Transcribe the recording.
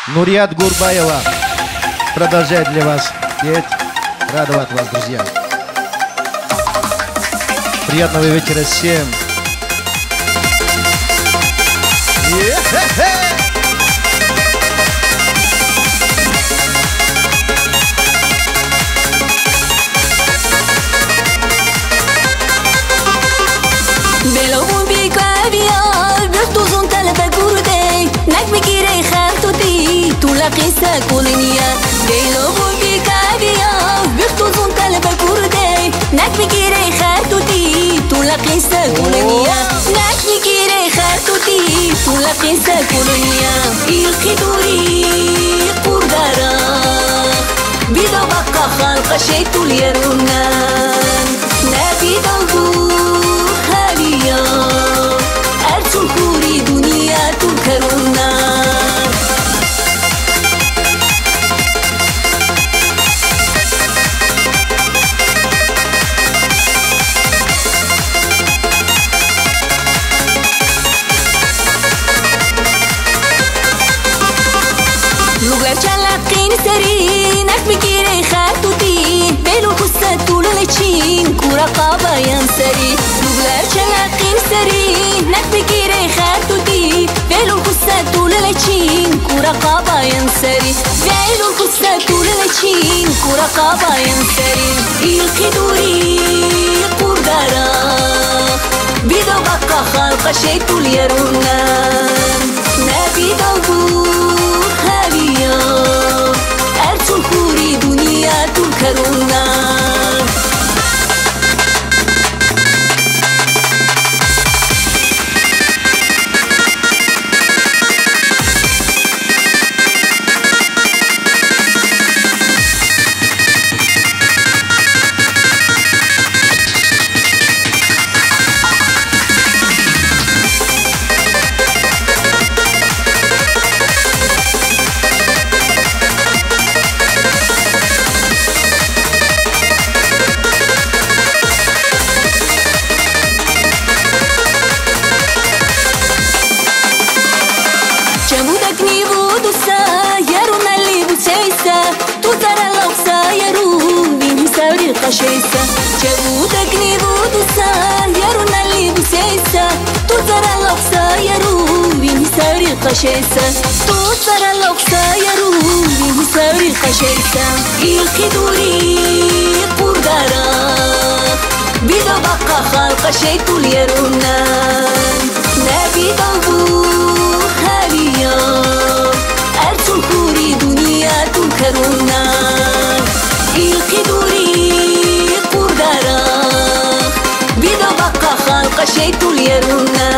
Нурият Гурбаева продолжает для вас петь, радовать вас, друзья. Приятного вечера всем. قصة كولنيا جايلو بكابيا بيختوزون طلبة كردي ناك بكيري خاتوتي تولا قصة كولنيا ناك بكيري خاتوتي تولا قصة كولنيا الخدوري قردارا بيدو بقى خلق شيتو اليرونان نبي دوغو هابيا أرسل كوري دنيا تنكرونان بكيري خاتوتي بيلو قصة طول لتشين كورقابا ينسري لوغلار شلاقين سري نك بكيري خاتوتي بيلو قصة طول لتشين كورقابا ينسري بيلو قصة طول لتشين كورقابا ينسري الخدوري قردارا بيدو بقى خلق شيتو اليرونان نبي دوغو هابيا أرسل كوري دنيا تنكرونا قشيسة جابودك نيبودو سايرون اللي بسيسة توزر اللقصة يروين ساري قشيسة توزر اللقصة يروين ساري قشيسة الخدوري قردارا بيدو بقى خلق شيتو اليرونان نبي دوغو هابيا أرسل كوري دنيا تنكرونان الخدوري قردارا بيدو بقى خلق شيتو اليرونان